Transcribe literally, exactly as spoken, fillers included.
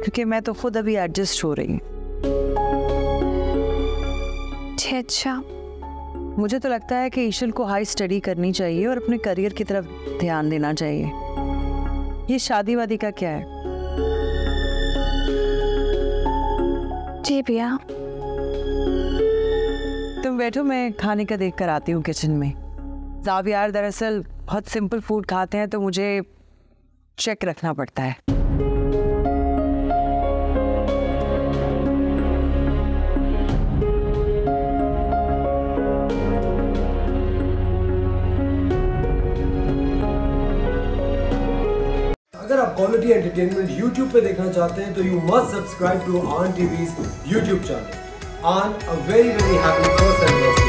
क्योंकि मैं तो खुद अभी एडजस्ट हो रही हूँ। अच्छा, मुझे तो लगता है कि ईशल को हाई स्टडी करनी चाहिए और अपने करियर की तरफ ध्यान देना चाहिए। ये शादी वादी का क्या है? जी भैया। तुम बैठो, मैं खाने का देख कर आती हूँ किचन में। ज़ावियार दरअसल बहुत सिंपल फूड खाते हैं तो मुझे चेक रखना पड़ता है। अगर आप क्वालिटी एंटरटेनमेंट YouTube पे देखना चाहते हैं तो you must subscribe to Aan TV's YouTube channel. Aan, a very very happy first anniversary.